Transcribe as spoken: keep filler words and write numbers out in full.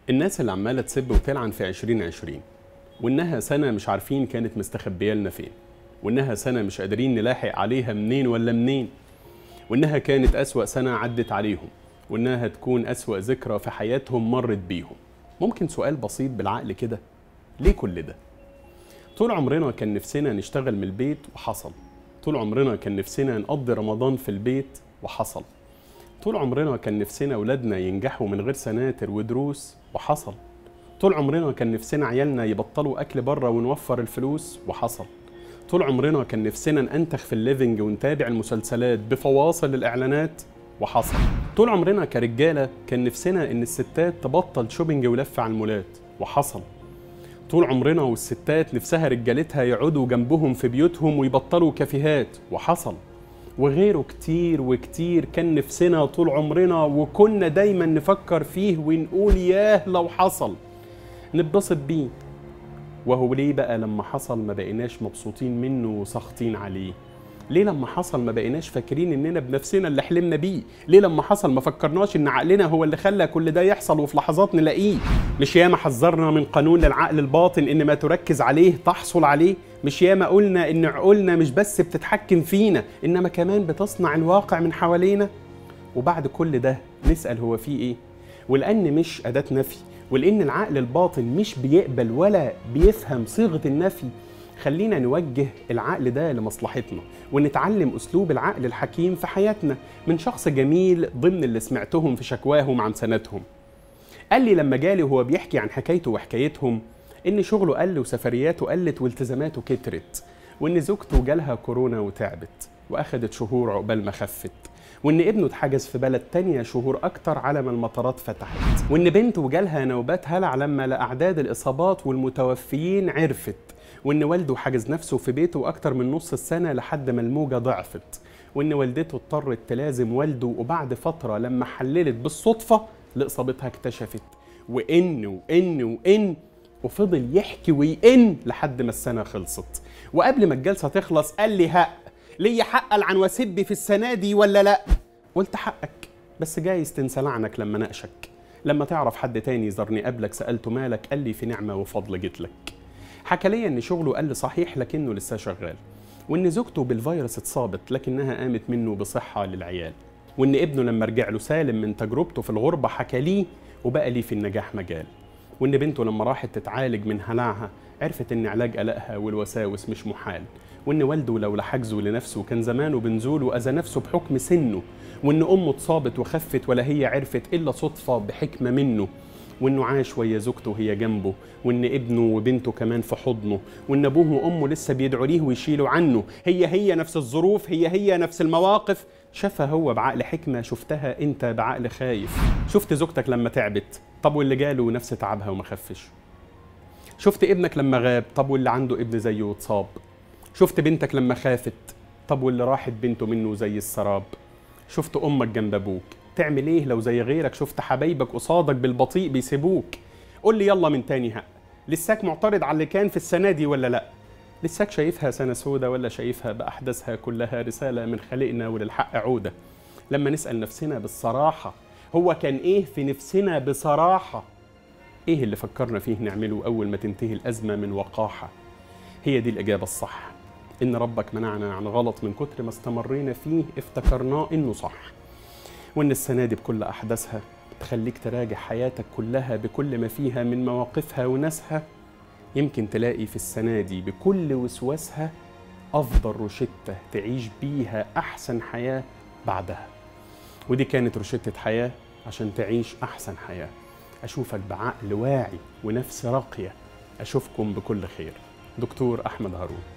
الناس اللي عمالة تسب وتلعن في عشرين عشرين، وإنها سنة مش عارفين كانت مستخبية لنا فين، وإنها سنة مش قادرين نلاحق عليها منين ولا منين، وإنها كانت أسوأ سنة عدت عليهم، وإنها تكون أسوأ ذكرى في حياتهم مرت بيهم. ممكن سؤال بسيط بالعقل كده، ليه كل ده؟ طول عمرنا كان نفسنا نشتغل من البيت وحصل. طول عمرنا كان نفسنا نقضي رمضان في البيت وحصل. طول عمرنا كان نفسنا أولادنا ينجحوا من غير سناتر ودروس وحصل. طول عمرنا كان نفسنا عيالنا يبطلوا أكل بره ونوفر الفلوس وحصل. طول عمرنا كان نفسنا ننتخ في الليفنج ونتابع المسلسلات بفواصل الإعلانات وحصل. طول عمرنا كرجالة كان نفسنا إن الستات تبطل شوبينج ولف على المولات وحصل. طول عمرنا والستات نفسها رجالتها يقعدوا جنبهم في بيوتهم ويبطلوا كافيهات وحصل. وغيره كتير وكتير كان نفسنا طول عمرنا وكنا دايما نفكر فيه ونقول ياه لو حصل نتبسط بيه. وهو ليه بقى لما حصل ما بقيناش مبسوطين منه وساخطين عليه؟ ليه لما حصل ما بقيناش فاكرين اننا بنفسنا اللي حلمنا بيه؟ ليه لما حصل ما فكرناش ان عقلنا هو اللي خلى كل ده يحصل وفي لحظات نلاقيه؟ مش ياما حذرنا من قانون العقل الباطن ان ما تركز عليه تحصل عليه؟ مش ياما قلنا ان عقولنا مش بس بتتحكم فينا انما كمان بتصنع الواقع من حوالينا؟ وبعد كل ده نسأل هو فيه ايه؟ ولأن مش أداة نفي، ولأن العقل الباطن مش بيقبل ولا بيفهم صيغة النفي، خلينا نوجه العقل ده لمصلحتنا ونتعلم أسلوب العقل الحكيم في حياتنا من شخص جميل ضمن اللي سمعتهم في شكواهم عن سنتهم. قال لي لما جالي وهو بيحكي عن حكايته وحكايتهم إن شغله قل وسفرياته قلت والتزاماته كترت، وإن زوجته جالها كورونا وتعبت وأخدت شهور عقبال ما خفت، وإن ابنه اتحجز في بلد تانية شهور أكتر على ما المطارات فتحت، وإن بنته جالها نوبات هلع لما لأعداد الإصابات والمتوفيين عرفت، وإن والده حجز نفسه في بيته أكتر من نص السنة لحد ما الموجة ضعفت، وإن والدته اضطرت تلازم والده وبعد فترة لما حللت بالصدفة لإصابتها اكتشفت، وإن وإن وإن وفضل يحكي ويئن لحد ما السنة خلصت. وقبل ما الجلسة تخلص قال لي ها ليا حق ألعن واسب في السنة دي ولا لأ؟ قلت حقك، بس جايز تنسى لعنك لما ناقشك. لما تعرف حد تاني زارني قبلك سألته مالك قال لي في نعمة وفضل جيتلك. حكى لي ان شغله قل صحيح لكنه لسه شغال، وان زوجته بالفيروس اتصابت لكنها قامت منه بصحة للعيال، وان ابنه لما رجع له سالم من تجربته في الغربة حكى ليه وبقى ليه في النجاح مجال، وان بنته لما راحت تتعالج من هلعها عرفت ان علاج قلقها والوساوس مش محال، وان والده لو لحجزه لنفسه كان زمانه بنزول واذى نفسه بحكم سنه، وان امه اتصابت وخفت ولا هي عرفت الا صدفة بحكمة منه، وانه عاش ويا زوجته وهي جنبه، وان ابنه وبنته كمان في حضنه، وان ابوه وامه لسه بيدعوا ليه ويشيلوا عنه. هي هي نفس الظروف، هي هي نفس المواقف، شافها هو بعقل حكمة، شفتها انت بعقل خايف. شفت زوجتك لما تعبت، طب واللي جاله نفس تعبها وما خفش. شفت ابنك لما غاب، طب واللي عنده ابن زيه واتصاب. شفت بنتك لما خافت، طب واللي راحت بنته منه زي السراب. شفت امك جنب ابوك، تعمل ايه لو زي غيرك شفت حبايبك قصادك بالبطيء بيسيبوك؟ قول لي يلا من تاني، ها لساك معترض على اللي كان في السنه دي ولا لا؟ لساك شايفها سنه سودة ولا شايفها باحداثها كلها رساله من خالقنا وللحق عوده؟ لما نسال نفسنا بالصراحه هو كان ايه في نفسنا بصراحه؟ ايه اللي فكرنا فيه نعمله اول ما تنتهي الازمه من وقاحه؟ هي دي الاجابه الصح، ان ربك منعنا عن غلط من كتر ما استمرينا فيه افتكرناه انه صح، وإن السنة دي بكل أحداثها تخليك تراجع حياتك كلها بكل ما فيها من مواقفها وناسها، يمكن تلاقي في السنة دي بكل وسواسها أفضل روشتة تعيش بيها أحسن حياة بعدها. ودي كانت روشتة حياة عشان تعيش أحسن حياة. أشوفك بعقل واعي ونفس راقية، أشوفكم بكل خير. دكتور أحمد هارون.